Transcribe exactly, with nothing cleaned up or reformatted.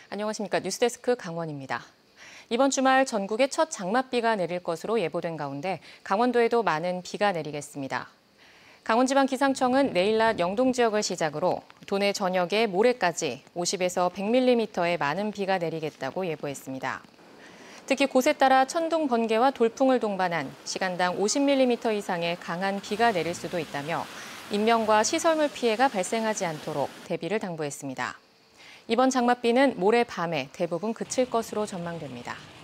안녕하십니까. 뉴스데스크 강원입니다. 이번 주말 전국에 첫 장맛비가 내릴 것으로 예보된 가운데 강원도에도 많은 비가 내리겠습니다. 강원지방기상청은 내일 낮 영동 지역을 시작으로 도내 저녁에 모레까지 오십에서 백 밀리미터의 많은 비가 내리겠다고 예보했습니다. 특히 곳에 따라 천둥, 번개와 돌풍을 동반한 시간당 오십 밀리미터 이상의 강한 비가 내릴 수도 있다며 인명과 시설물 피해가 발생하지 않도록 대비를 당부했습니다. 이번 장맛비는 모레 밤에 대부분 그칠 것으로 전망됩니다.